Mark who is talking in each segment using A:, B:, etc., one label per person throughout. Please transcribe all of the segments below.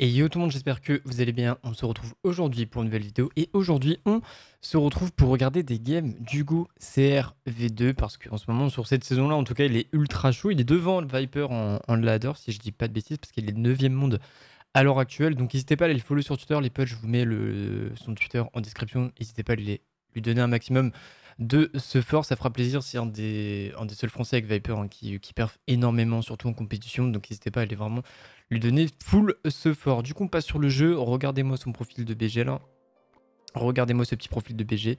A: Et yo tout le monde, j'espère que vous allez bien. On se retrouve aujourd'hui pour une nouvelle vidéo. Et aujourd'hui, on se retrouve pour regarder des games d'Hugo CRV2. Parce qu'en ce moment, sur cette saison-là, en tout cas, il est ultra chaud. Il est devant le Viper en ladder, si je dis pas de bêtises, parce qu'il est 9ème monde à l'heure actuelle. Donc n'hésitez pas à aller le follow sur Twitter. Les potes, je vous mets son Twitter en description. N'hésitez pas à lui donner un maximum de support. Ça fera plaisir. C'est un des seuls Français avec Viper qui perf énormément, surtout en compétition. Donc n'hésitez pas à aller vraiment lui donner full support. Du coup, on passe sur le jeu. Regardez-moi son profil de BG là. Regardez-moi ce petit profil de BG.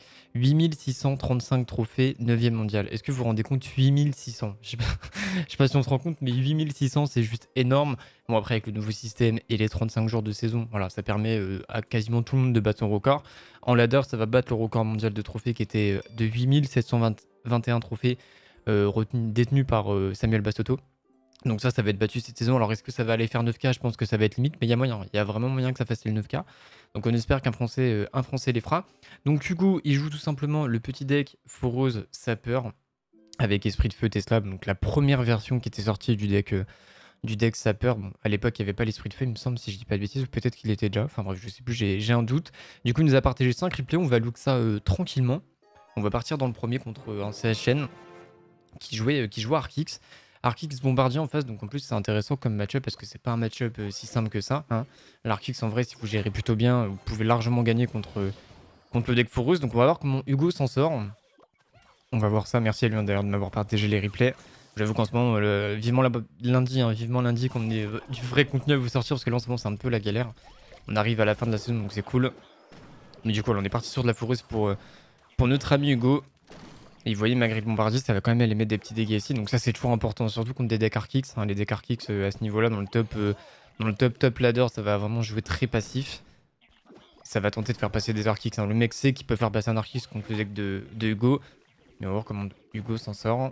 A: 8635 trophées, 9ème mondial. Est-ce que vous vous rendez compte? 8600. Je sais pas si on se rend compte, mais 8600, c'est juste énorme. Bon, après, avec le nouveau système et les 35 jours de saison, voilà, ça permet à quasiment tout le monde de battre son record. En ladder, ça va battre le record mondial de trophées qui était de 8721 trophées détenus par Samuel Bastoto. Donc ça va être battu cette saison. Alors est-ce que ça va aller faire 9K? Je pense que ça va être limite, mais il y a moyen. Il y a vraiment moyen que ça fasse les 9K. Donc on espère qu'un Français les fera. Donc Hugo, il joue tout simplement le petit deck Foreuse Sapeur avec Esprit de Feu Tesla. Donc la première version qui était sortie du deck Sapeur. Bon, à l'époque, il n'y avait pas l'Esprit de Feu, il me semble, si je dis pas de bêtises, ou peut-être qu'il était déjà. Enfin bref, je sais plus, j'ai un doute. Du coup, il nous a partagé 5 replays. On va look ça tranquillement. On va partir dans le premier contre un CHN qui jouait Arkix. Arkix Bombardier en face, donc en plus c'est intéressant comme match-up parce que c'est pas un match-up si simple que ça. Hein. L'Arkix en vrai, si vous gérez plutôt bien, vous pouvez largement gagner contre le deck Foreuse. Donc on va voir comment Hugo s'en sort. On va voir ça. Merci à lui d'ailleurs de m'avoir partagé les replays. J'avoue qu'en ce moment, vivement lundi qu'on ait du vrai contenu à vous sortir parce que là en ce moment c'est un peu la galère. On arrive à la fin de la saison donc c'est cool. Mais du coup, on est parti sur de la Foreuse pour notre ami Hugo. Et vous voyez, malgré le bombardier, ça va quand même aller mettre des petits dégâts ici. Donc ça, c'est toujours important, surtout contre des decks Arkix. Hein, les decks Arkix à ce niveau-là, dans le top ladder, ça va vraiment jouer très passif. Ça va tenter de faire passer des Arkix. Hein. Le mec sait qu'il peut faire passer un Arkix contre le deck de Hugo. Mais on va voir comment Hugo s'en sort.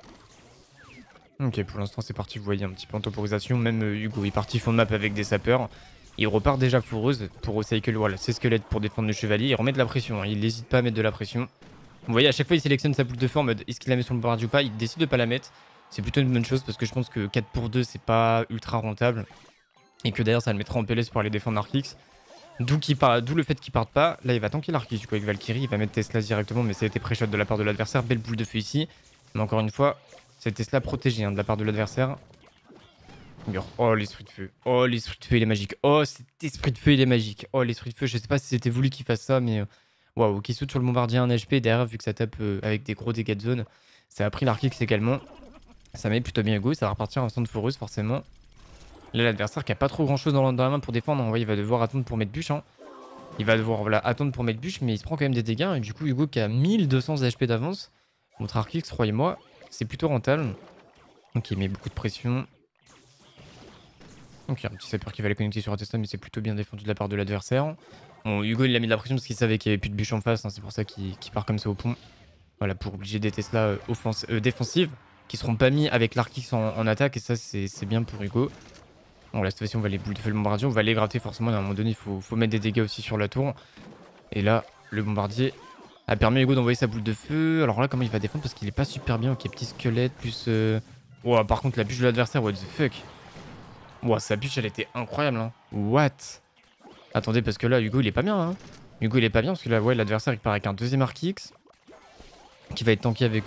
A: Ok, pour l'instant, c'est parti. Vous voyez, un petit peu en temporisation. Même Hugo est parti fond de map avec des sapeurs. Il repart déjà Foreuse pour recycle. Voilà, ses squelettes pour défendre le chevalier. Il remet de la pression. Hein. Il n'hésite pas à mettre de la pression. Vous voyez, à chaque fois, il sélectionne sa boule de feu en mode est-ce qu'il la met sur le bombardier ou pas. Il décide de pas la mettre. C'est plutôt une bonne chose parce que je pense que 4 pour 2, c'est pas ultra rentable. Et que d'ailleurs, ça le mettra en PLS pour aller défendre Arkix. D'où le fait qu'il parte pas. Là, il va tanker l'Arkix du coup avec Valkyrie. Il va mettre Tesla directement, mais ça a été pré-shot de la part de l'adversaire. Belle boule de feu ici. Mais encore une fois, c'est Tesla protégé hein, de la part de l'adversaire. Oh, l'esprit de feu. Oh, l'esprit de feu, il est magique. Oh, cet esprit de feu, il est magique. Oh, l'esprit de feu, je sais pas si c'était voulu qu'il fasse ça, mais. Waouh, qui saute sur le bombardier un HP derrière, vu que ça tape avec des gros dégâts de zone. Ça a pris l'Arkix également. Ça met plutôt bien Hugo, ça va repartir en stand foreuse forcément. Là, l'adversaire qui a pas trop grand chose dans la main pour défendre. Ouais, il va devoir attendre pour mettre bûche. Hein. Il va devoir voilà, attendre pour mettre bûche, mais il se prend quand même des dégâts. Et du coup, Hugo qui a 1200 HP d'avance contre Arkix, croyez-moi, c'est plutôt rentable. Donc il met beaucoup de pression. Donc il y a un petit sapeur qui va les connecter sur Atesta, mais c'est plutôt bien défendu de la part de l'adversaire. Bon, Hugo il a mis de la pression parce qu'il savait qu'il n'y avait plus de bûche en face, hein, c'est pour ça qu'il part comme ça au pont. Voilà, pour obliger des Tesla défensives qui seront pas mis avec l'Arkix en attaque, et ça c'est bien pour Hugo. Bon, là cette fois-ci on va les boules de feu le bombardier, on va les gratter forcément, à un moment donné il faut mettre des dégâts aussi sur la tour. Et là, le bombardier a permis à Hugo d'envoyer sa boule de feu. Alors là, comment il va défendre parce qu'il est pas super bien, ok, petit squelette plus... Wow, par contre la bûche de l'adversaire, what the fuck. Wow, sa bûche elle était incroyable, hein. What? Attendez, parce que là, Hugo, il est pas bien. Hein. Hugo, il est pas bien, parce que là, ouais, l'adversaire, il part avec un deuxième Arkix. Qui va être tanké avec...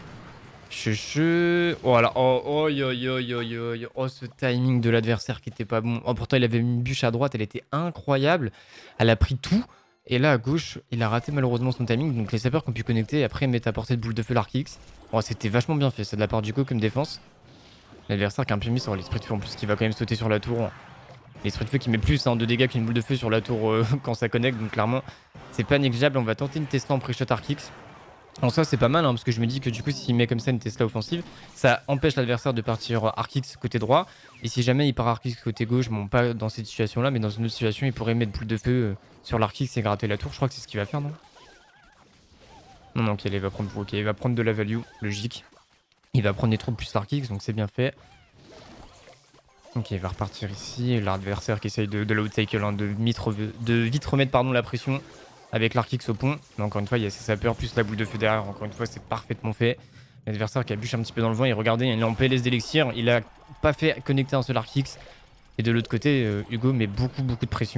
A: Oh là, oh, oh, ce timing de l'adversaire qui était pas bon. Oh, pourtant, il avait une bûche à droite, elle était incroyable. Elle a pris tout. Et là, à gauche, il a raté malheureusement son timing. Donc, les sapeurs qui ont pu connecter, et après, mettre à portée de boule de feu l'Arkix. Oh, c'était vachement bien fait, ça, de la part d'Hugo comme défense. L'adversaire qui a un peu mis sur l'esprit de feu en plus, qui va quand même sauter sur la tour. L'esprit de feu qui met plus hein, de dégâts qu'une boule de feu sur la tour quand ça connecte, donc clairement c'est pas négligeable. On va tenter une Tesla en pré-shot Arkix. En soi c'est pas mal hein, parce que je me dis que du coup s'il met comme ça une Tesla offensive, ça empêche l'adversaire de partir Arkix côté droit. Et si jamais il part Arkix côté gauche, bon pas dans cette situation là, mais dans une autre situation il pourrait mettre boule de feu sur l'Arkix et gratter la tour. Je crois que c'est ce qu'il va faire, non? Non, ok, il va prendre de la value, logique. Il va prendre des troupes plus l'Arkix, donc c'est bien fait. Ok, il va repartir ici. L'adversaire qui essaye de l'outcycle, hein, de vite remettre pardon, la pression avec l'Arkix au pont. Mais encore une fois, il y a ses sapeurs plus la boule de feu derrière. Encore une fois, c'est parfaitement fait. L'adversaire qui a bûché un petit peu dans le vent. Et regardez, il est en PLS d'élixir. Il a pas fait connecter un seul Arkix. Et de l'autre côté, Hugo met beaucoup de pression.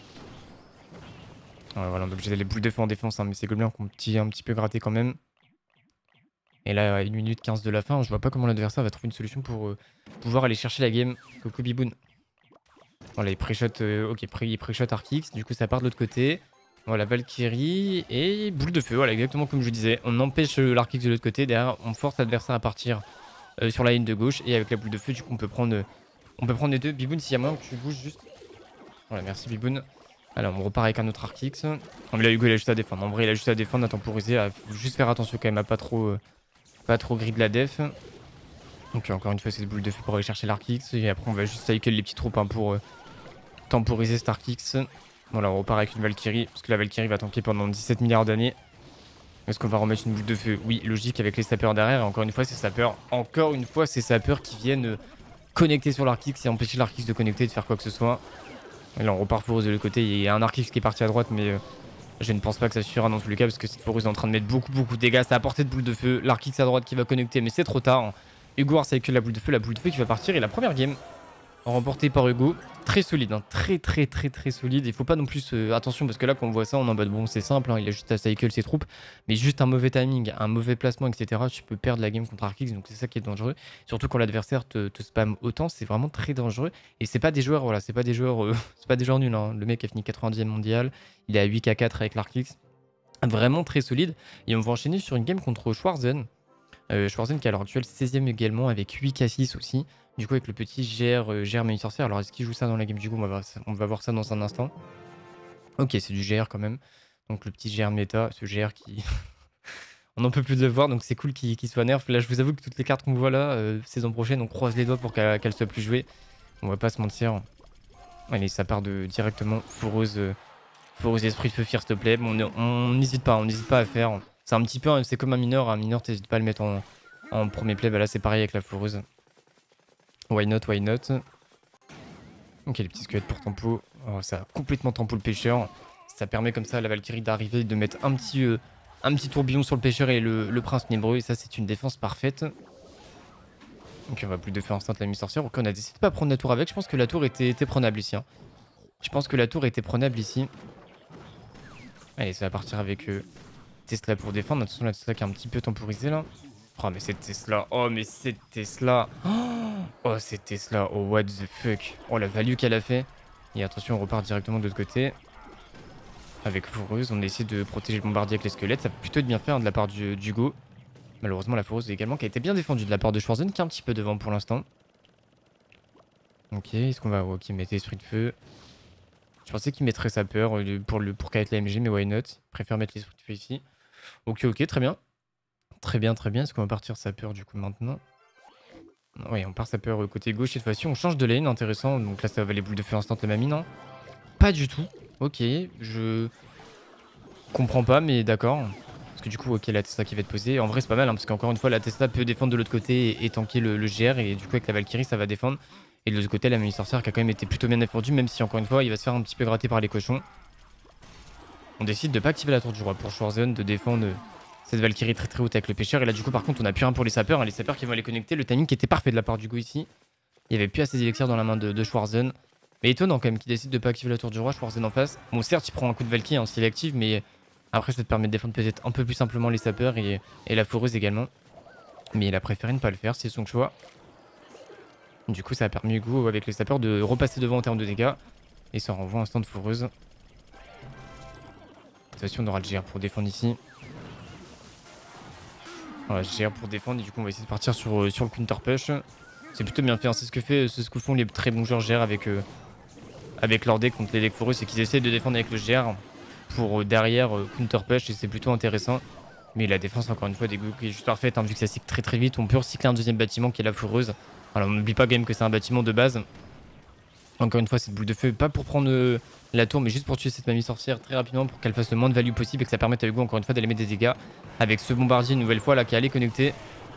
A: Ouais, voilà, on est obligé d'aller boule de feu en défense, hein, mais ces gobelins qui ont un petit peu gratté quand même. Et là, à 1 minute 15 de la fin, je vois pas comment l'adversaire va trouver une solution pour pouvoir aller chercher la game. Coco Biboun. Voilà, il pré-shot, ok, il pré-shot Arcix, du coup ça part de l'autre côté. Voilà, Valkyrie et boule de feu, voilà, exactement comme je disais. On empêche l'Arcix de l'autre côté, derrière on force l'adversaire à partir sur la ligne de gauche. Et avec la boule de feu, du coup on peut prendre les deux. Biboun, s'il y a moyen que tu bouges juste. Voilà, merci Biboun. Alors on repart avec un autre Arcix. Non mais là Hugo il a juste à défendre, en vrai il a juste à défendre, à temporiser, à juste faire attention quand même à pas trop grid la def. Donc encore une fois c'est des boules de feu pour aller chercher l'Arcix. Et après on va juste cycle les petits troupes hein, pour temporiser Starkix. Voilà, on repart avec une Valkyrie, parce que la Valkyrie va tanker pendant 17 milliards d'années. Est-ce qu'on va remettre une boule de feu? Oui, logique, avec les sapeurs derrière. Et encore une fois, c'est sapeurs qui viennent connecter sur l'Arcix et empêcher l'Arcix de connecter, de faire quoi que ce soit. Et là, on repart Forus de l'autre côté. Il y a un Arcix qui est parti à droite, mais je ne pense pas que ça suffira dans tous les cas, parce que cette Forus est en train de mettre beaucoup de dégâts. Ça a apporté de boule de feu. L'Arcix à droite qui va connecter, mais c'est trop tard. Hugo Ars avec la boule de feu qui va partir. Et la première game remporté par Hugo, très solide, hein. Très solide. Il faut pas non plus attention parce que là quand on voit ça on est en mode bon c'est simple, hein, il a juste à cycle ses troupes, mais juste un mauvais timing, un mauvais placement, etc. Tu peux perdre la game contre Arcix, donc c'est ça qui est dangereux. Surtout quand l'adversaire te spam autant, c'est vraiment très dangereux. Et c'est pas des joueurs, voilà, c'est pas des joueurs nuls. Hein. Le mec a fini 90e mondial, il est à 8K4 avec l'Arcix, vraiment très solide. Et on va enchaîner sur une game contre Schwarzen. Schwarzen qui est à l'heure actuelle 16e également avec 8K6 aussi. Du coup avec le petit GR Manu Sorcière. Alors est-ce qu'il joue ça dans la game du coup on va voir ça dans un instant. Ok, c'est du GR quand même. Donc le petit GR méta, ce GR qui... on n'en peut plus de le voir, donc c'est cool qu'il soit nerf. Là je vous avoue que toutes les cartes qu'on voit là, saison prochaine, on croise les doigts pour qu'elle soit plus jouée. On va pas se mentir. Allez, ça part de directement Foreuse Esprit de Feu Fire s'il te plaît. Bon, on n'hésite pas à faire. C'est un petit peu, c'est comme un mineur t'hésites pas à le mettre en premier play. Bah là c'est pareil avec la Foreuse. Why not? Ok, les petits squelettes pour tempo. Oh, ça a complètement tempo le pêcheur. Ça permet comme ça à la Valkyrie d'arriver, de mettre un petit tourbillon sur le pêcheur et le prince nébreux. Et ça, c'est une défense parfaite. Ok, on va plus de faire instant la mi-sorcière. Ok, on a décidé de pas prendre la tour avec. Je pense que la tour était prenable ici. Hein. Allez, ça va partir avec Tesla pour défendre. Attention, la Tesla qui est un petit peu temporisée là. Oh, mais cette Tesla. Oh, cette Tesla. Oh, what the fuck. Oh, la value qu'elle a fait. Et attention, on repart directement de l'autre côté. Avec Foreuse, on essaie de protéger le bombardier avec les squelettes. Ça peut plutôt être bien fait hein, de la part d'Hugo. Malheureusement, la Foreuse également qui a été bien défendue de la part de Schwarzen, qui est un petit peu devant pour l'instant. Ok, est-ce qu'on va... Ok, mettez Esprit de Feu. Je pensais qu'il mettrait sa peur pour KT la MG, mais why not? Il préfère mettre l'Esprit de Feu ici. Ok, très bien. Très bien. Est-ce qu'on va partir sa peur du coup maintenant? Oui, on part sa peur côté gauche cette fois-ci. On change de lane, intéressant. Donc là, ça va les boules de feu instant la mamie, non? Pas du tout. Ok, je comprends pas, mais d'accord. Parce que du coup, ok, la Tesla qui va être posée. En vrai, c'est pas mal, hein, parce qu'encore une fois, la Tesla peut défendre de l'autre côté et tanker le GR. Et du coup, avec la Valkyrie, ça va défendre. Et de l'autre côté, la mamie sorcière qui a quand même été plutôt bien défendue, même si encore une fois, il va se faire un petit peu gratter par les cochons. On décide de pas activer la tour du roi pour Schwarzen, de défendre cette Valkyrie très haute avec le pêcheur. Et là, du coup, par contre, on a plus un pour les sapeurs. Hein, les sapeurs qui vont aller connecter. Le timing qui était parfait de la part du Go ici. Il y avait plus assez d'élixirs dans la main de Schwarzen. Mais étonnant quand même qu'il décide de pas activer la tour du roi, Schwarzen en face. Bon, certes, il prend un coup de Valkyrie hein, s'il est active, mais après, ça te permet de défendre peut-être un peu plus simplement les sapeurs et la foreuse également. Mais il a préféré ne pas le faire, c'est son choix. Du coup, ça a permis Hugo avec les sapeurs de repasser devant en termes de dégâts. Et ça renvoie un stand de foreuse. Cette fois-ci, on aura le GR pour défendre ici. Voilà, GR pour défendre. Et du coup, on va essayer de partir sur le counter push. C'est plutôt bien fait. Hein. C'est ce que font les très bons joueurs GR avec leur deck contre les decks foreuse. C'est qu'ils essaient de défendre avec le GR pour derrière counter push. Et c'est plutôt intéressant. Mais la défense, encore une fois, des Go qui est juste parfaite. Hein, vu que ça cycle très vite. On peut recycler un deuxième bâtiment qui est la foreuse. Alors, on n'oublie pas quand même que c'est un bâtiment de base. Encore une fois, cette boule de feu, pas pour prendre la tour, mais juste pour tuer cette mamie sorcière très rapidement pour qu'elle fasse le moins de value possible et que ça permette à Hugo, encore une fois, d'aller mettre des dégâts avec ce bombardier une nouvelle fois là qui est allé connecter.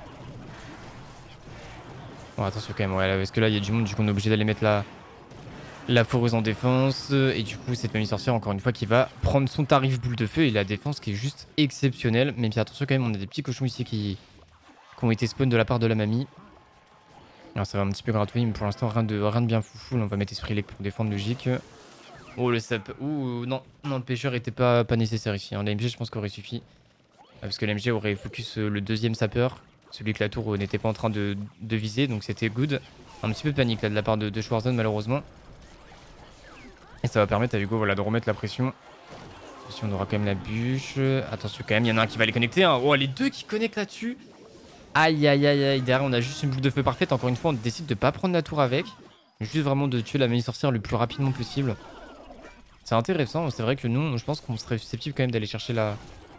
A: Bon, attention quand même, ouais, là, parce que là, il y a du monde, du coup, on est obligé d'aller mettre la foreuse en défense. Et du coup, cette mamie sorcière, encore une fois, qui va prendre son tarif boule de feu et la défense qui est juste exceptionnelle. Même si, attention quand même, on a des petits cochons ici qui ont été spawn de la part de la mamie. Alors ça va un petit peu gratouiller, mais pour l'instant rien de bien foufou. Là, on va mettre Esprit Elec pour défendre logique. Oh le sap. Ouh non, non le pêcheur était pas nécessaire ici. Hein. L'AMG je pense qu'aurait suffi. Parce que l'AMG aurait focus le deuxième sapeur. Celui que la tour n'était pas en train de viser, donc c'était good. Un petit peu de panique là de la part de Schwarzen malheureusement. Et ça va permettre à Hugo voilà, de remettre la pression. Si on aura quand même la bûche. Attention quand même, il y en a un qui va les connecter. Hein. Oh les deux qui connectent là-dessus. Aïe aïe aïe aïe. Derrière on a juste une boule de feu parfaite. Encore une fois on décide de pas prendre la tour avec. Juste vraiment de tuer la mini sorcière le plus rapidement possible. C'est intéressant. C'est vrai que nous je pense qu'on serait susceptible quand même d'aller chercher la...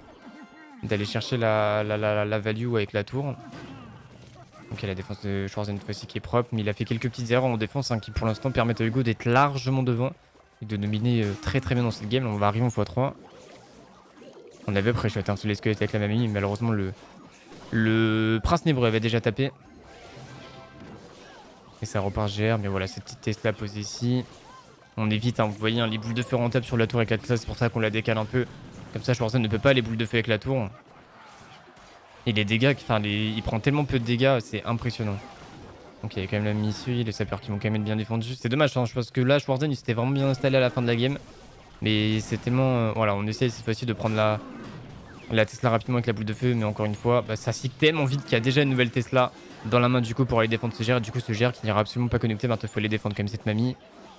A: la value avec la tour. Ok, la défense de Schwarzen cette fois-ci qui est propre, mais il a fait quelques petites erreurs en défense hein, qui pour l'instant permettent à Hugo d'être largement devant et de dominer très très bien dans cette game. On va arriver en x3. On avait pré-shot sur les squelettes avec la mamie, mais malheureusement le prince nébreux avait déjà tapé. Et ça repart GR, mais voilà, cette petite Tesla posée ici. On évite, hein, vous voyez, hein, les boules de feu rentables sur la tour avec la Tesla, c'est pour ça qu'on la décale un peu. Comme ça, Schwarzen ne peut pas les boules de feu avec la tour. Et les dégâts, enfin, il prend tellement peu de dégâts, c'est impressionnant. Donc il y a quand même la missile, les sapeurs qui vont quand même être bien défendus. C'est dommage, hein, parce que là, Schwarzen, il s'était vraiment bien installé à la fin de la game. Mais c'est tellement... voilà, on essaie cette fois-ci de prendre la Tesla rapidement avec la boule de feu. Mais encore une fois, bah, ça cycle tellement vite qu'il y a déjà une nouvelle Tesla dans la main du coup pour aller défendre ce GR. Et du coup, ce GR qui n'ira absolument pas connecté, maintenant il faut aller défendre quand même cette mamie.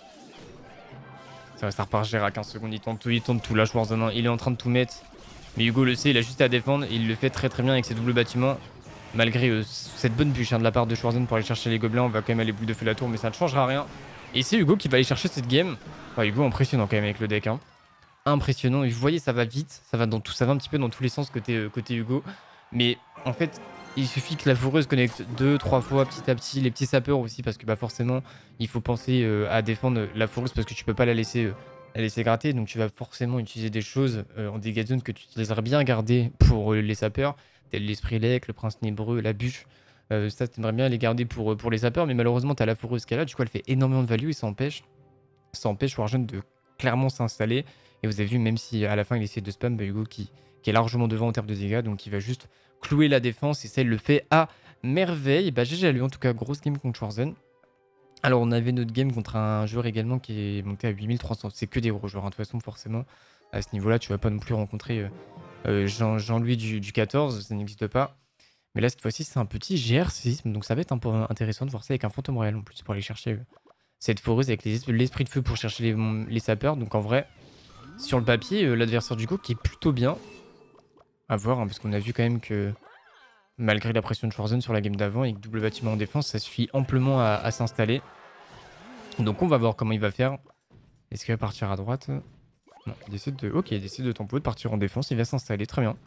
A: Ça repart GR à 15 secondes, il tente tout. Là, Schwarzen, hein, il est en train de tout mettre. Mais Hugo le sait, il a juste à défendre. Et il le fait très très bien avec ses doubles bâtiments. Malgré cette bonne bûche hein, de la part de Schwarzen pour aller chercher les gobelins, on va quand même aller boule de feu la tour, mais ça ne changera rien. Et c'est Hugo qui va aller chercher cette game. Enfin, Hugo impressionnant quand même avec le deck. Hein. Impressionnant. Et vous voyez, ça va vite. Ça va un petit peu dans tous les sens côté Hugo. Mais en fait, il suffit que la foreuse connecte 2-3 fois petit à petit. Les petits sapeurs aussi, parce que bah, forcément, il faut penser à défendre la foreuse parce que tu peux pas la laisser gratter. Donc tu vas forcément utiliser des choses en dégâts de zone que tu utiliserais bien garder pour les sapeurs. Tel l'esprit lec, le prince nébreux, la bûche. Ça, t'aimerais bien les garder pour les sapeurs, mais malheureusement, t'as la foreuse qui est là. Du coup, elle fait énormément de value et ça empêche Wargen de clairement s'installer. Et vous avez vu, même si à la fin il essaie de spam, bah, Hugo qui est largement devant en termes de dégâts, donc il va juste clouer la défense et ça, il le fait à merveille. Bah, GG à lui, en tout cas, grosse game contre Schwarzen. Alors, on avait notre game contre un joueur également qui est monté à 8300. C'est que des gros joueurs, hein, de toute façon, forcément. À ce niveau-là, tu vas pas non plus rencontrer Jean-Louis du 14, ça n'existe pas. Mais là, cette fois-ci, c'est un petit GR6, donc ça va être un peu intéressant de voir ça avec un fantôme royal en plus pour aller chercher cette foreuse avec l'esprit de feu pour chercher les sapeurs. Donc en vrai, sur le papier, l'adversaire du coup qui est plutôt bien à voir, hein, parce qu'on a vu quand même que malgré la pression de Schwarzen sur la game d'avant et que double bâtiment en défense, ça suffit amplement à s'installer. Donc on va voir comment il va faire. Est-ce qu'il va partir à droite? Non, il décide de... Ok, il décide de tempo, de partir en défense, il va s'installer, très bien.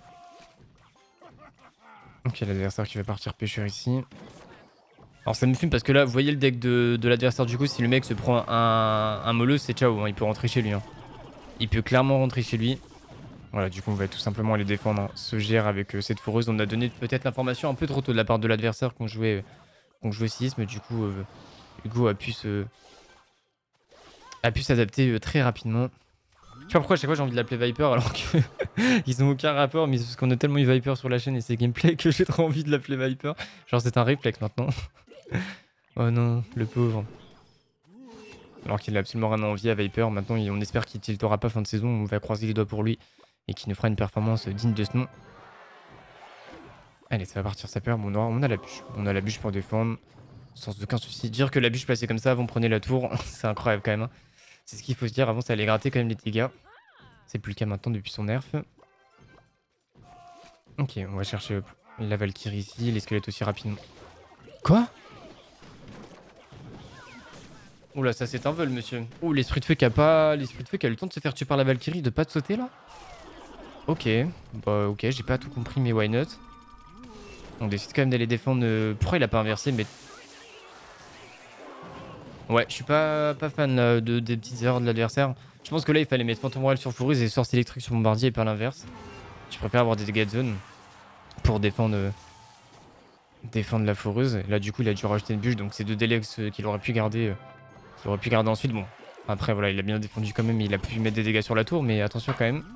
A: Ok, l'adversaire qui va partir pêcheur ici. Alors ça me fume parce que là, vous voyez le deck de l'adversaire du coup, si le mec se prend un mollo, c'est ciao, hein, il peut rentrer chez lui. Hein. Il peut clairement rentrer chez lui. Voilà, du coup, on va tout simplement aller défendre hein, ce GR avec cette foreuse. On a donné peut-être l'information un peu trop tôt de la part de l'adversaire qu'on jouait 6, mais du coup, Hugo a pu s'adapter très rapidement. Je sais pas pourquoi à chaque fois j'ai envie de l'appeler Viper alors que ils ont aucun rapport, mais c'est parce qu'on a tellement eu Viper sur la chaîne et ses gameplays que j'ai trop envie de l'appeler Viper. Genre c'est un réflexe maintenant. Oh non, le pauvre. Alors qu'il a absolument rien envie à Viper. Maintenant on espère qu'il tiltera pas fin de saison, on va croiser les doigts pour lui et qu'il nous fera une performance digne de ce nom. Allez, ça va partir sapeur. Bon, on a la bûche. On a la bûche pour défendre. Sans aucun souci. Dire que la bûche passait comme ça avant prenez la tour, c'est incroyable quand même. Hein. C'est ce qu'il faut se dire. Avant, ça allait gratter quand même les dégâts. C'est plus le cas maintenant depuis son nerf. Ok, on va chercher la Valkyrie ici. Les squelettes aussi rapidement. Quoi? Oula, ça c'est un vol, monsieur. Oh, l'esprit de feu qui a pas. L'esprit de feu qui a eu le temps de se faire tuer par la Valkyrie, de pas te sauter là? Ok. Bah, ok, j'ai pas tout compris, mais why not? On décide quand même d'aller défendre. Pourquoi il a pas inversé? Mais. Ouais, je suis pas fan des petites erreurs de l'adversaire. Je pense que là, il fallait mettre Phantom Royal sur Fourruse et Source électrique sur Bombardier et pas l'inverse. Je préfère avoir des dégâts de zone pour défendre la Fourreuse. Là, du coup, il a dû rajouter une bûche, donc c'est 2 délais qu'il aurait pu garder ensuite. Bon, après, voilà, il a bien défendu quand même. Il a pu mettre des dégâts sur la tour, mais attention quand même.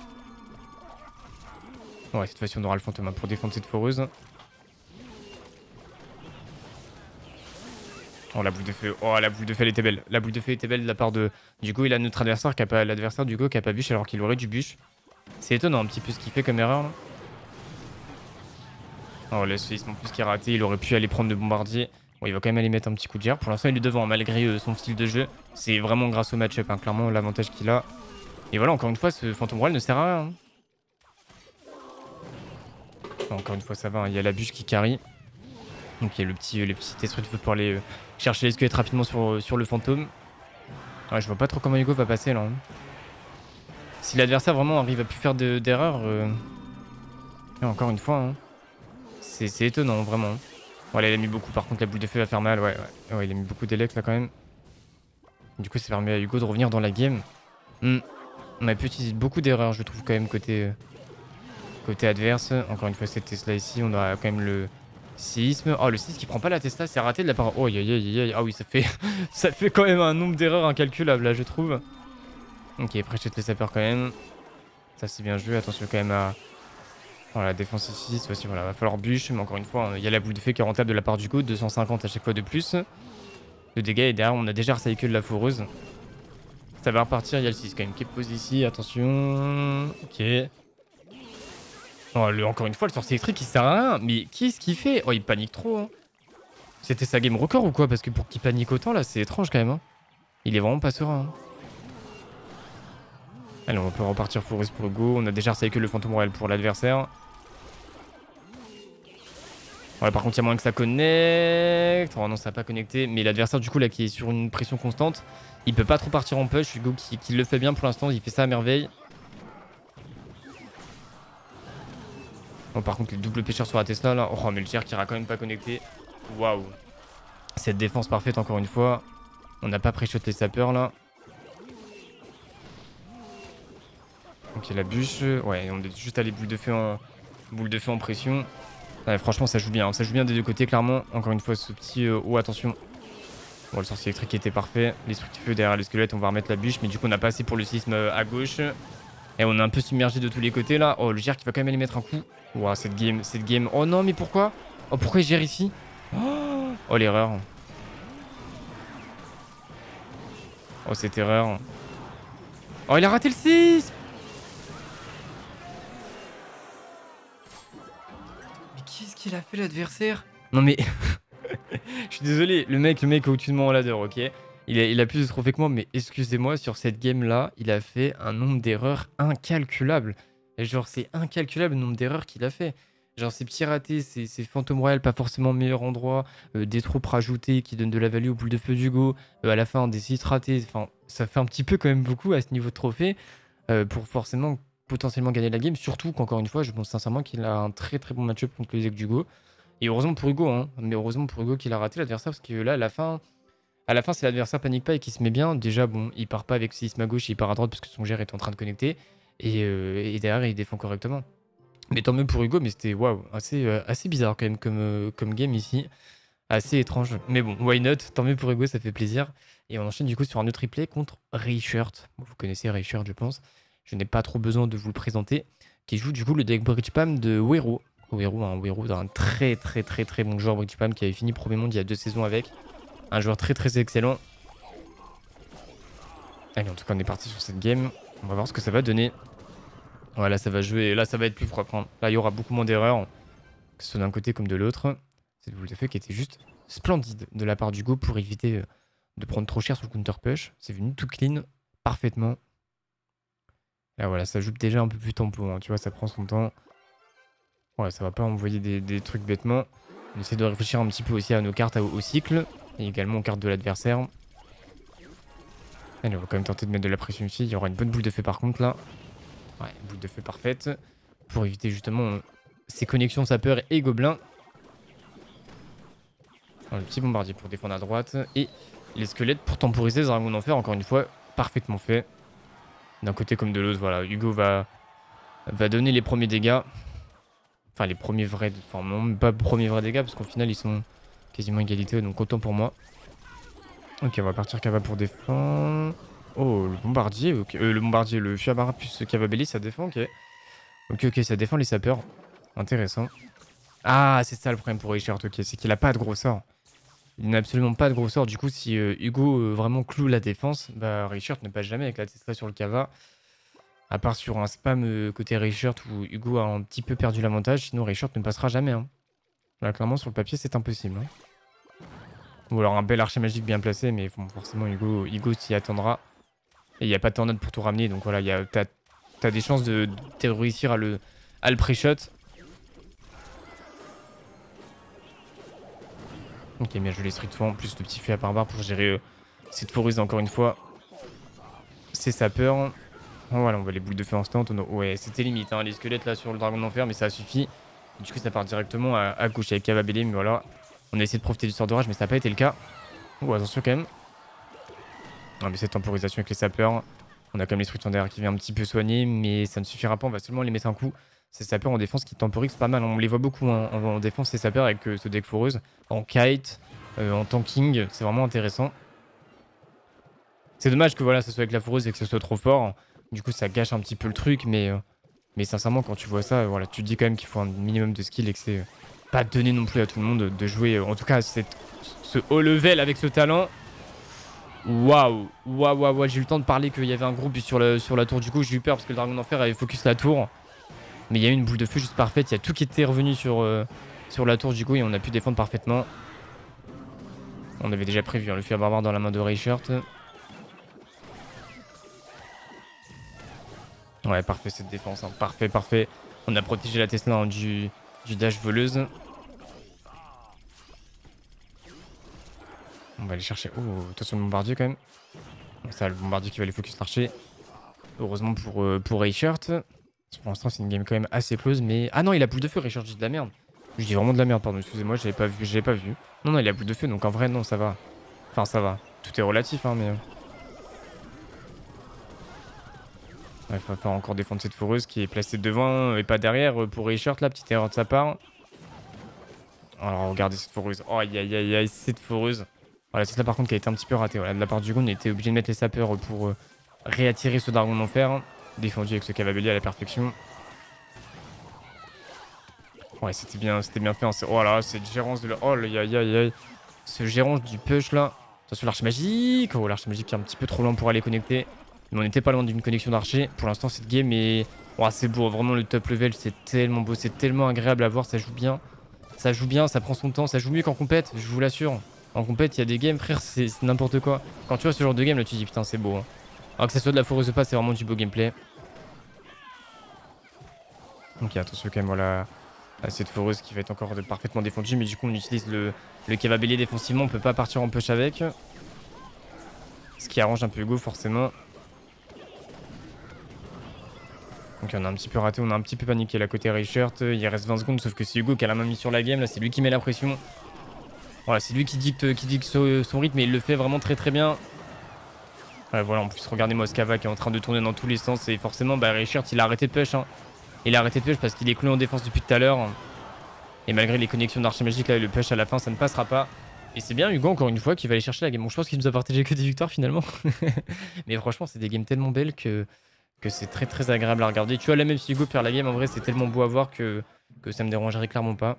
A: Ouais, cette fois-ci, on aura le fantôme pour défendre cette Fourreuse. Oh, la boule de feu. Oh, la boule de feu, elle était belle. La boule de feu était belle de la part de... Du coup, il a notre adversaire qui a pas... L'adversaire, du coup, qui a pas bûche alors qu'il aurait du bûche. C'est étonnant un petit peu ce qu'il fait comme erreur, là. Oh, le séisme en plus qui est raté. Il aurait pu aller prendre le bombardier. Bon, il va quand même aller mettre un petit coup de gère. Pour l'instant, il est devant, malgré son style de jeu. C'est vraiment grâce au match-up, hein, clairement, l'avantage qu'il a. Et voilà, encore une fois, ce Phantom Royal ne sert à rien, hein. Encore une fois, ça va, hein. Il y a la bûche qui carry. Donc il y a les petits test de pour aller chercher les squelettes rapidement sur le fantôme. Ouais, je vois pas trop comment Hugo va passer là, hein. Si l'adversaire vraiment arrive à plus faire d'erreur, encore une fois, hein, c'est étonnant vraiment. Voilà, il a mis beaucoup, par contre la boule de feu va faire mal, ouais, il a mis beaucoup d'élect là quand même. Du coup ça permet à Hugo de revenir dans la game. On a pu utiliser beaucoup d'erreurs je trouve quand même côté adverse. Encore une fois cette Tesla ici, on a quand même le séisme. Oh le séisme qui prend pas la Tesla, c'est raté de la part... Oh aïe aïe aïe aïe, ah oui ça fait ça fait quand même un nombre d'erreurs incalculable là je trouve. Ok, après je les sapeurs quand même. Ça c'est bien joué, attention quand même à... Voilà, la défense ici, cette fois-ci voilà, va falloir bûche, mais encore une fois, il y a la boule de feu qui est rentable de la part du coup, 250 à chaque fois de plus. Le dégât est derrière, on a déjà recyclé de la foreuse. Ça va repartir, il y a le 6 quand même qui est posé ici, attention. Ok. Oh, encore une fois, le sorcier électrique il sert à rien, mais qu'est-ce qu'il fait? Oh, il panique trop, hein. C'était sa game record ou quoi? Parce que pour qu'il panique autant là, c'est étrange quand même, hein. Il est vraiment pas serein, hein. Allez, on peut repartir foreuse pour Hugo, on a déjà recyclé le fantôme royal pour l'adversaire. Voilà, par contre, il y a moyen que ça connecte. Oh non, ça n'a pas connecté. Mais l'adversaire, du coup, là, qui est sur une pression constante, il peut pas trop partir en push. Hugo qui le fait bien pour l'instant, il fait ça à merveille. Bon, par contre, les doubles pêcheurs sur la Tesla, là. Oh, mais le GR qui ira quand même pas connecté. Waouh. Cette défense parfaite, encore une fois. On n'a pas pré-shot les sapeurs, là. Ok, la bûche. Ouais, on est juste allé boule de feu en pression. Ouais, franchement, ça joue bien, hein. Ça joue bien des deux côtés, clairement. Encore une fois, ce petit oh, attention. Bon, le sorcier électrique était parfait. L'esprit de feu derrière le squelette, on va remettre la bûche. Mais du coup, on a pas assez pour le séisme à gauche. Et on est un peu submergé de tous les côtés là. Oh, le GR qui va quand même aller mettre un coup. Ouah, cette game. Oh non, mais pourquoi? Oh, pourquoi il gère ici? Oh, l'erreur. Oh, cette erreur. Oh, il a raté le 6. Mais qu'est-ce qu'il a fait l'adversaire? Non, mais. Je suis désolé, le mec au-dessus de moi, on l'adore, ok? Il a plus de trophées que moi, mais excusez-moi, sur cette game-là, il a fait un nombre d'erreurs incalculable. Et genre, c'est incalculable le nombre d'erreurs qu'il a fait. Genre, ces petits ratés, ces fantômes royales, pas forcément meilleur endroit, des troupes rajoutées qui donnent de la value au boule de feu d'Hugo, à la fin, des 6 ratés. Enfin, ça fait un petit peu quand même beaucoup à ce niveau de trophée pour forcément potentiellement gagner la game. Surtout qu'encore une fois, je pense sincèrement qu'il a un très très bon match-up contre le deck d'Hugo. Et heureusement pour Hugo, hein. Mais heureusement pour Hugo qu'il a raté l'adversaire, parce que là, à la fin, si l'adversaire panique pas et qu'il se met bien, déjà, bon, il part pas avec séisme à gauche, il part à droite parce que son GR est en train de connecter. Et derrière, il défend correctement. Mais tant mieux pour Hugo, mais c'était waouh, assez bizarre quand même comme game ici. Assez étrange. Mais bon, why not? Tant mieux pour Hugo, ça fait plaisir. Et on enchaîne du coup sur un autre replay contre Reichert. Bon, vous connaissez Reichert, je pense. Je n'ai pas trop besoin de vous le présenter. Qui joue du coup le deck Bridge Pam de Wero. Wero d'un très bon joueur Bridge Pam qui avait fini premier monde il y a 2 saisons avec. Un joueur très excellent. Allez, en tout cas, on est parti sur cette game. On va voir ce que ça va donner. Voilà, ça va jouer. Là, ça va être plus propre, hein. Là, il y aura beaucoup moins d'erreurs, que ce soit d'un côté comme de l'autre. Cette boule de feu qui était juste splendide de la part d'Hugo pour éviter de prendre trop cher sur le counter push. C'est venu tout clean, parfaitement. Là, voilà, ça joue déjà un peu plus tempo, hein. Tu vois, ça prend son temps. Ouais, ça va pas envoyer des trucs bêtement. On essaie de réfléchir un petit peu aussi à nos cartes au cycle. Et également aux cartes de l'adversaire. Allez, on va quand même tenter de mettre de la pression ici. Il y aura une bonne boule de feu par contre là. Ouais, boule de feu parfaite. Pour éviter justement ces connexions sapeurs et gobelins. Le petit bombardier pour défendre à droite. Et les squelettes pour temporiser les dragons d'enfer. Encore une fois, parfaitement fait. D'un côté comme de l'autre, voilà. Hugo va donner les premiers dégâts. Enfin, les premiers vrais... Enfin, non, pas premiers vrais dégâts, parce qu'au final, ils sont quasiment égalité, donc autant pour moi. Ok, on va partir Kava pour défendre. Oh, le bombardier, ok. Le Fiabara plus Cavabelli, ça défend, ok. Ok, ça défend les sapeurs. Intéressant. Ah, c'est ça le problème pour Richard, ok. C'est qu'il a pas de gros sort. Il n'a absolument pas de gros sort. Du coup, si Hugo vraiment cloue la défense, bah Richard ne passe jamais avec la Tesla sur le Kava. À part sur un spam côté Richard où Hugo a un petit peu perdu l'avantage. Sinon, Richard ne passera jamais. Hein. Là, clairement, sur le papier, c'est impossible. Hein. Ou alors un bel archer magique bien placé, mais bon, forcément, Hugo s'y attendra. Et il n'y a pas de tornade pour tout ramener. Donc voilà, t'as des chances de réussir à le pré-shot. Ok, bien joué les strict en plus le petit feu à barbare pour gérer cette foruse encore une fois. C'est sapeur. Voilà, on voit les boules de feu instant. Ouais, c'était limite, hein, les squelettes là sur le dragon d'enfer, mais ça a suffi. Et du coup, ça part directement à gauche avec Cavabellé, mais voilà. On a essayé de profiter du sort d'orage, mais ça n'a pas été le cas. Oh, attention quand même. Ah, mais cette temporisation avec les sapeurs. On a quand même les strict derrière qui vient un petit peu soigner, mais ça ne suffira pas. On va seulement les mettre un coup. Ces sapeurs en défense qui temporisent pas mal. On les voit beaucoup hein, en défense, ces sapeurs avec ce deck foreuse. En kite, en tanking, c'est vraiment intéressant. C'est dommage que voilà, ça soit avec la foreuse et que ce soit trop fort. Du coup, ça gâche un petit peu le truc, mais sincèrement, quand tu vois ça, voilà, tu te dis quand même qu'il faut un minimum de skill et que c'est pas donné non plus à tout le monde de jouer. En tout cas, ce haut level avec ce talent. Waouh, waouh, j'ai eu le temps de parler qu'il y avait un groupe sur la tour. Du coup, j'ai eu peur parce que le dragon d'enfer avait focus la tour. Mais il y a eu une boule de feu juste parfaite. Il y a tout qui était revenu sur la tour du coup et on a pu défendre parfaitement. On avait déjà prévu hein, le feu à barbare dans la main de Reichert. Ouais, parfait cette défense. Hein. Parfait, parfait. On a protégé la Tesla hein, du dash voleuse. On va aller chercher. Oh, attention le bombardier quand même. Ça, le bombardier qui va aller focus l'archer. Heureusement pour Reichert. Pour l'instant, c'est une game quand même assez close. Mais. Ah non, il a boule de feu, Reichert, je dis de la merde. Je dis vraiment de la merde, pardon. Excusez-moi, je l'avais pas vu. Non, non, il a boule de feu, donc en vrai, non, ça va. Enfin, ça va. Tout est relatif, hein, mais. Il va falloir encore défendre cette foreuse qui est placée devant et pas derrière pour Reichert, là, petite erreur de sa part. Alors, regardez cette foreuse. Oh, aïe, aïe, aïe, aïe, cette foreuse. Voilà, c'est ça par contre qui a été un petit peu raté. Voilà, de la part du coup, on était obligé de mettre les sapeurs pour réattirer ce dragon d'enfer. Défendu avec ce cavalier à la perfection. Ouais, c'était bien fait. Hein. Oh là, cette gérance de la. Oh, aïe, aïe, aïe, aïe. Ce gérance du push là. Attention, l'archer magique. Oh, l'archer magique qui est un petit peu trop lent pour aller connecter. Mais on n'était pas loin d'une connexion d'archer. Pour l'instant, cette game est. Oh, c'est beau. Vraiment, le top level, c'est tellement beau. C'est tellement agréable à voir. Ça joue bien. Ça joue bien, ça prend son temps. Ça joue mieux qu'en compète, je vous l'assure. En compète, il y a des games, frère, c'est n'importe quoi. Quand tu vois ce genre de game, là, tu te dis putain, c'est beau. Hein. Alors que ça soit de la foreuse ou pas, c'est vraiment du beau gameplay. Ok, attention quand même, voilà. À cette foreuse qui va être encore parfaitement défendue. Mais du coup, on utilise le cavabellier défensivement. On peut pas partir en push avec. Ce qui arrange un peu Hugo, forcément. Donc on a un petit peu raté, on a un petit peu paniqué là côté Reichert. Il reste 20 secondes, sauf que c'est Hugo qui a la main mise sur la game. Là, c'est lui qui met la pression. Voilà, c'est lui qui dicte son rythme et il le fait vraiment très très bien. Ouais, voilà, en plus, regardez Moskava qui est en train de tourner dans tous les sens. Et forcément, bah, Reichert, il a arrêté de push. Hein. Il a arrêté de push parce qu'il est cloué en défense depuis tout à l'heure. Et malgré les connexions d'archer magique, là, le push à la fin, ça ne passera pas. Et c'est bien Hugo, encore une fois, qui va aller chercher la game. Bon, je pense qu'il nous a partagé que des victoires finalement. Mais franchement, c'est des games tellement belles que c'est très très agréable à regarder. Tu vois, là, même si Hugo perd la game, en vrai, c'est tellement beau à voir que ça me dérangerait clairement pas.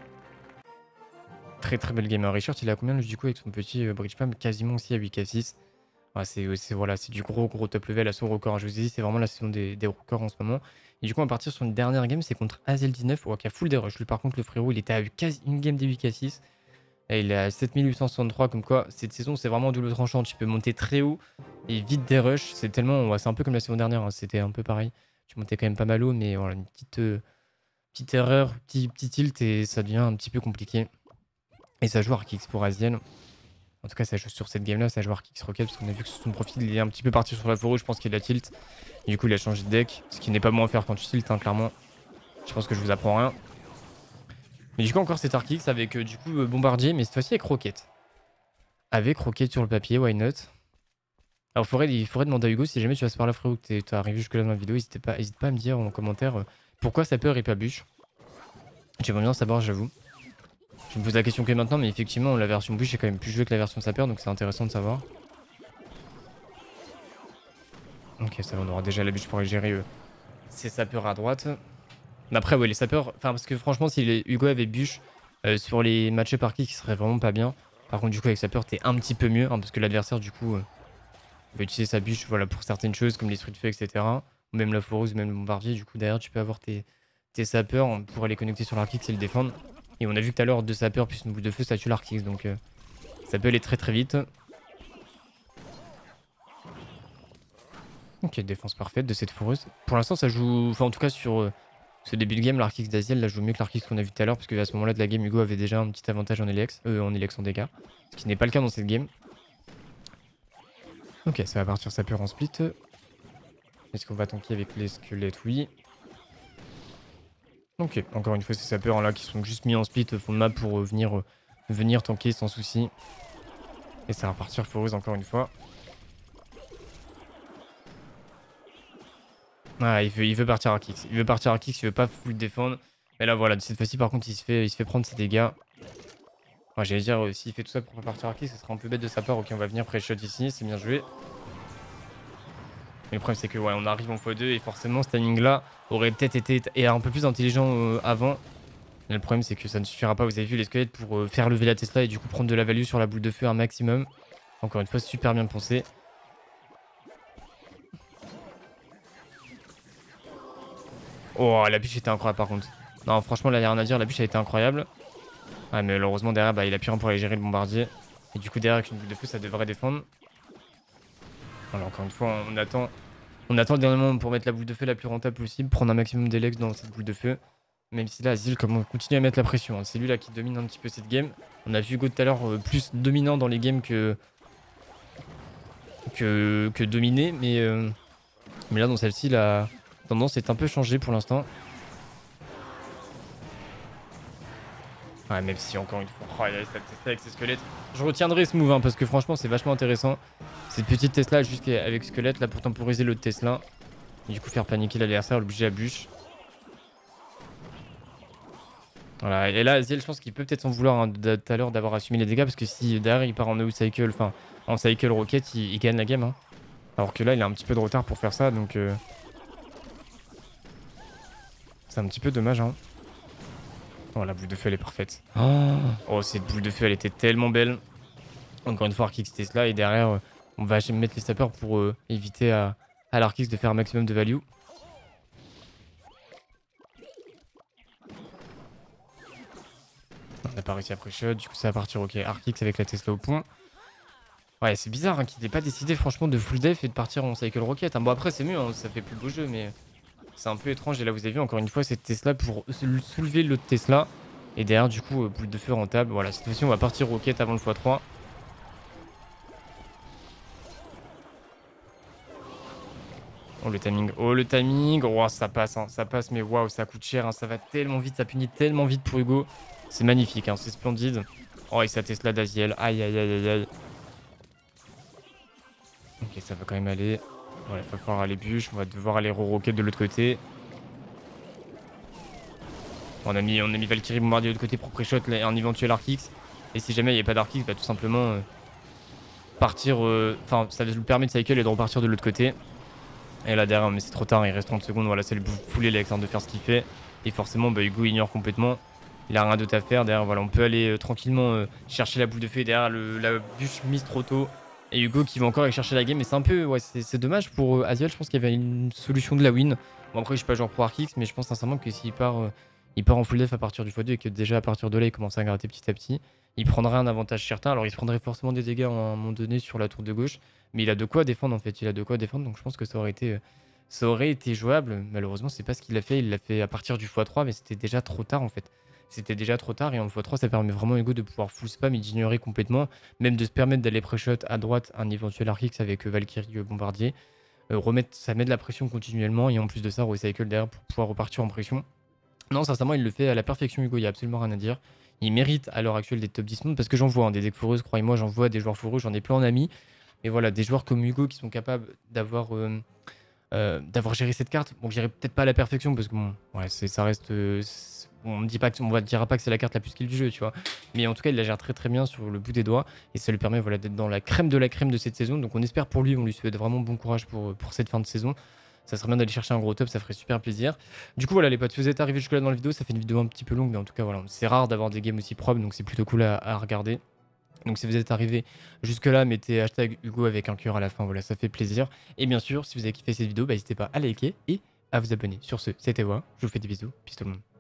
A: Très très belle game. Richard, il a combien du coup avec son petit bridge pump? Quasiment aussi à 8k6. Ah, c'est du gros top level à son record. Je vous ai dit, c'est vraiment la saison des records en ce moment. Et du coup, on va partir sur une dernière game, c'est contre Azel19, qui a full des rush. Lui, par contre, le frérot, il était à quasi une game des 8k6. Et il est à 7863, comme quoi, cette saison, c'est vraiment double tranchant. Tu peux monter très haut et vite des rushs. C'est tellement. Ouais, c'est un peu comme la saison dernière, hein. C'était un peu pareil. Tu montais quand même pas mal haut, mais voilà, une petite erreur, petit tilt, et ça devient un petit peu compliqué. Et ça joue Arkix pour Aziel. En tout cas, ça joue sur cette game là, ça joue Arkix Rocket, parce qu'on a vu que sur son profil, il est un petit peu parti sur la forêt. Je pense qu'il a tilt. Et du coup, il a changé de deck, ce qui n'est pas bon à faire quand tu tilt, hein, clairement. Je pense que je vous apprends rien. Mais du coup, encore cet Arkix avec du coup Bombardier, mais cette fois-ci avec Rocket. Avec Rocket sur le papier, why not? Alors, il faudrait demander à Hugo si jamais tu vas se parler, frérot, que t'es arrivé jusque là dans la vidéo. N'hésite pas à me dire en commentaire pourquoi ça peur et pas bûche. J'aimerais bien savoir, j'avoue. Je me pose la question que maintenant, mais effectivement, la version bûche est quand même plus jouée que la version sapeur, donc c'est intéressant de savoir. Ok, ça va, on aura déjà la bûche pour aller gérer ces sapeurs à droite. Mais après, ouais, les sapeurs. Enfin, parce que franchement, si Hugo avait bûche sur les matchs par qui serait vraiment pas bien. Par contre, du coup, avec Sapeur, t'es un petit peu mieux, hein, parce que l'adversaire, du coup, va utiliser sa bûche voilà, pour certaines choses, comme les fruits de feu, etc. Ou même la foreuse, ou même le bombardier. Du coup, derrière, tu peux avoir tes sapeurs pour les connecter sur l'Arkix et le défendre. Et on a vu que tout à l'heure, 2 sapeurs plus une boule de feu, ça tue l'Arkix. Donc, ça peut aller très très vite. Ok, défense parfaite de cette foreuse. Pour l'instant, ça joue. Enfin, en tout cas, sur ce début de game, l'Arkix d'Aziel là joue mieux que l'Arkix qu'on a vu tout à l'heure. Parce qu'à ce moment-là de la game, Hugo avait déjà un petit avantage en Elex, en dégâts. Ce qui n'est pas le cas dans cette game. Ok, ça va partir sapeur en split. Est-ce qu'on va tanker avec les squelettes? Oui. Ok, encore une fois, ces sapeurs là qui sont juste mis en split fond de map pour venir tanker sans souci. Et ça va partir foreuse encore une fois. Ah, il veut partir à Kix. Il veut partir à Kix, il veut pas full défendre. Mais là, voilà, cette fois-ci, par contre, il se fait prendre ses dégâts. Moi, j'allais dire, s'il fait tout ça pour pas partir à Kix, ce sera un peu bête de sa part. Ok, on va venir pré-shot ici, c'est bien joué. Mais le problème, c'est que, ouais, on arrive en x2 et forcément, ce timing-là aurait peut-être été un peu plus intelligent avant. Mais le problème, c'est que ça ne suffira pas. Vous avez vu les squelettes pour faire lever la Tesla et du coup prendre de la value sur la boule de feu un maximum. Encore une fois, super bien pensé. Oh, la bûche était incroyable par contre. Non, franchement, là, il n'y a rien à dire. La bûche a été incroyable. Ouais, mais malheureusement, derrière, bah, il a plus rien pour aller gérer le bombardier. Et du coup, derrière, avec une boule de feu, ça devrait défendre. Alors, encore une fois, on attend le dernier moment pour mettre la boule de feu la plus rentable possible, prendre un maximum d'Elex dans cette boule de feu. Même si là, Azil continue à mettre la pression. Hein. C'est lui là qui domine un petit peu cette game. On a vu Hugo tout à l'heure plus dominant dans les games que dominé. Mais là, dans celle-ci, la tendance est un peu changée pour l'instant. Ouais, même si encore une fois, oh, il y a cette Tesla avec ses squelettes. Je retiendrai ce move hein, parce que franchement, c'est vachement intéressant. Cette petite Tesla juste avec squelette là pour temporiser l'autre Tesla. Et du coup, faire paniquer l'adversaire, l'obliger à bûche. Voilà, et là, Aziel, je pense qu'il peut peut-être s'en vouloir hein, tout à l'heure d'avoir assumé les dégâts parce que si derrière il part en no cycle, enfin en cycle rocket, il gagne la game. Hein. Alors que là, il a un petit peu de retard pour faire ça donc c'est un petit peu dommage. Hein. Oh, la boule de feu, elle est parfaite. Oh, cette boule de feu, elle était tellement belle. Encore une fois, Arkix Tesla et derrière, on va mettre les sapeurs pour éviter à l'Arkix de faire un maximum de value. On n'a pas réussi à pré-shot, du coup ça va partir, ok, Arkix avec la Tesla au point. Ouais, c'est bizarre hein, qu'il n'ait pas décidé franchement de full def et de partir en cycle rocket. Hein. Bon après c'est mieux, hein, ça fait plus beau jeu, mais c'est un peu étrange. Et là vous avez vu encore une fois cette Tesla pour soulever l'autre Tesla. Et derrière du coup, boule de feu rentable. Voilà, cette fois-ci on va partir rocket avant le x3. Oh le timing, oh le timing, oh ça passe, hein, ça passe, mais waouh, ça coûte cher, hein, ça va tellement vite, ça punit tellement vite pour Hugo. C'est magnifique, hein, c'est splendide. Oh et sa Tesla d'Aziel, aïe aïe aïe aïe aïe. Ok, ça va quand même aller. Voilà, il va falloir aller bûche, on va devoir aller rocket de l'autre côté. On a mis Valkyrie bombardier de l'autre côté pour pré-shot un éventuel Arkix. Et si jamais il n'y a pas d'Arkix, bah tout simplement partir, enfin ça lui permet de cycle et de repartir de l'autre côté. Et là derrière, mais c'est trop tard, il reste 30 secondes, voilà, c'est le poulet Lex de faire ce qu'il fait. Et forcément, bah, Hugo ignore complètement. Il a rien d'autre à faire. Derrière, voilà, on peut aller tranquillement chercher la boule de feu. Et derrière, la bûche mise trop tôt. Et Hugo qui va encore aller chercher la game. Mais c'est un peu, ouais, c'est dommage pour Aziel. Je pense qu'il y avait une solution de la win. Bon, après, je suis pas joueur pro Arkix, mais je pense sincèrement que s'il part, il part en full def à partir du x2 et que déjà à partir de là, il commence à gratter petit à petit, il prendrait un avantage certain. Alors, il se prendrait forcément des dégâts à un moment donné sur la tour de gauche. Mais il a de quoi défendre en fait. Il a de quoi défendre. Donc, je pense que ça aurait été jouable. Malheureusement, c'est pas ce qu'il a fait. Il l'a fait à partir du x3, mais c'était déjà trop tard en fait. C'était déjà trop tard et en x3 ça permet vraiment Hugo de pouvoir full spam et d'ignorer complètement, même de se permettre d'aller pré-shot à droite un éventuel Arkix avec Valkyrie bombardier, ça met de la pression continuellement et en plus de ça recycle derrière pour pouvoir repartir en pression. Non sincèrement il le fait à la perfection Hugo, il y a absolument rien à dire. Il mérite à l'heure actuelle des top 10 mondes parce que j'en vois hein, des decks fourreuses, croyez-moi j'en vois des joueurs fourreux, j'en ai plein en amis. Et voilà, des joueurs comme Hugo qui sont capables d'avoir géré cette carte. Bon, je dirais peut-être pas à la perfection parce que bon, ouais, ça reste. On ne dira pas que c'est la carte la plus skill du jeu, tu vois. Mais en tout cas, il la gère très très bien sur le bout des doigts et ça lui permet voilà, d'être dans la crème de la crème de cette saison. Donc on espère pour lui, on lui souhaite vraiment bon courage pour cette fin de saison. Ça serait bien d'aller chercher un gros top, ça ferait super plaisir. Du coup, voilà, les potes, si vous êtes arrivés jusque-là dans la vidéo, ça fait une vidéo un petit peu longue, mais en tout cas, voilà, c'est rare d'avoir des games aussi propres, donc c'est plutôt cool à regarder. Donc si vous êtes arrivé jusque-là, mettez hashtag Hugo avec un cœur à la fin, voilà, ça fait plaisir. Et bien sûr, si vous avez kiffé cette vidéo, bah, n'hésitez pas à liker et à vous abonner. Sur ce, c'était moi, je vous fais des bisous, peace tout le monde.